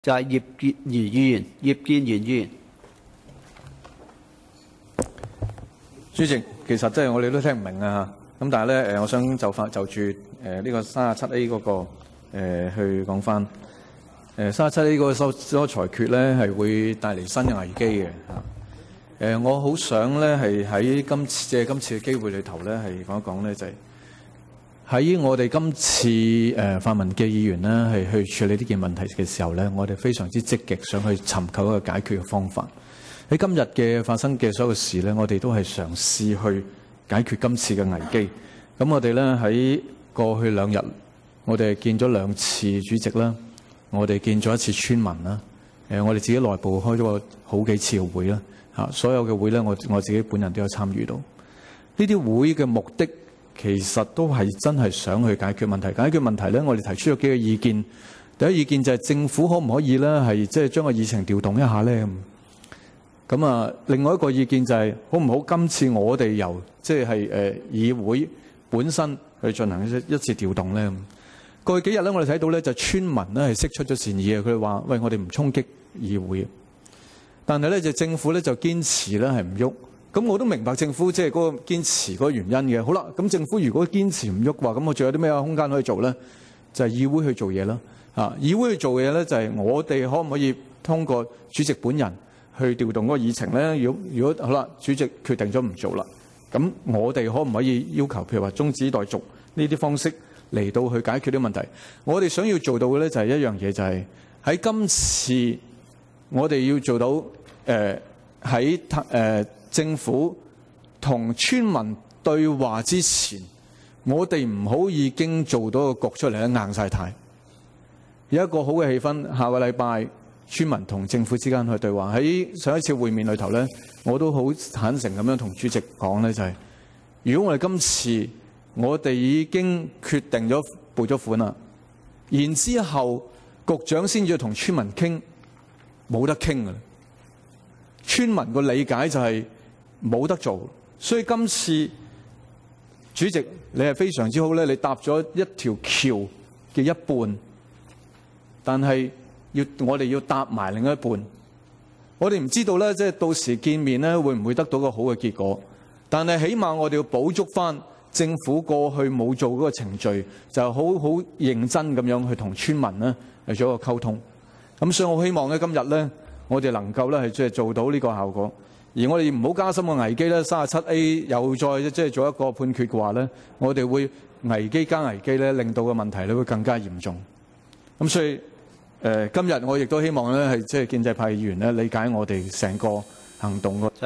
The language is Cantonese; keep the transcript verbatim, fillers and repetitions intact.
就係葉建源議員，葉建源議員。 主席，其實即係我哋都聽唔明啊，咁但係咧誒，我想就法就住誒呢個三十七 A 嗰個誒去講翻誒三十七 A 嗰個所所裁決咧係會帶嚟新嘅危機嘅嚇。誒，我好想咧係喺今次借今次嘅機會裏頭咧係講一講咧就係、是。喺我哋今次誒泛民嘅議員咧，係去處理呢件問題嘅時候咧，我哋非常之積極，想去尋求一個解決嘅方法。喺今日嘅發生嘅所有事咧，我哋都係嘗試去解決今次嘅危機。咁我哋咧喺過去兩日，我哋見咗兩次主席啦，我哋見咗一次村民啦。誒，我哋自己內部開咗個好幾次嘅會啦。嚇，所有嘅會咧，我我自己本人都有參與到。呢啲會嘅目的，其實都係真係想去解決問題。解決問題咧，我哋提出咗幾個意見。第一意見就係政府可唔可以咧，係即係將個議程調動一下咧？咁啊，另外一個意見就係好唔好今次我哋由即係誒議會本身去進行一一次調動咧？過去幾日咧，我哋睇到咧就村民咧係釋出咗善意嘅，佢哋話：喂，我哋唔衝擊議會。但係咧就政府咧就堅持咧係唔喐。咁我都明白政府即係嗰個堅持嗰個原因嘅。好啦，咁政府如果堅持唔喐嘅話，咁我仲有啲咩空間可以做咧？就係議會去做嘢啦。啊，議會去做嘢咧，就係我哋可唔可以通過主席本人去調動嗰個議程咧？如果如果好啦，主席決定咗唔做啦，咁我哋可唔可以要求譬如話中止待續呢啲方式嚟到去解決啲問題？我哋想要做到嘅咧就係一樣嘢，就係喺今次我哋要做到誒喺誒政府同村民對話之前，我哋唔好已經做到個局出嚟咧硬晒太。有一個好嘅氣氛，下個禮拜村民同政府之間去對話。喺上一次會面裏頭咧，我都好坦誠咁樣同主席講咧，就係如果我哋今次我哋已經決定咗撥咗款啦，然之後局長先至同村民傾，冇得傾㗎啦。村民個理解就係冇得做，所以今次主席你係非常之好咧，你搭咗一條橋嘅一半，但係要我哋要搭埋另一半。我哋唔知道咧，即係到時見面咧會唔會得到個好嘅結果？但係起碼我哋要補足翻政府過去冇做嗰個程序，就好好認真咁樣去同村民咧嚟做一個溝通。咁所以我希望咧今日咧我哋能夠咧係即係做到呢個效果。而我哋唔好加深個危機咧，三十七 A 又再即係做一個判決嘅話咧，我哋會危機加危機咧，令到個問題咧會更加嚴重。咁所以誒、呃，今日我亦都希望咧係即係建制派議員咧理解我哋成個行動。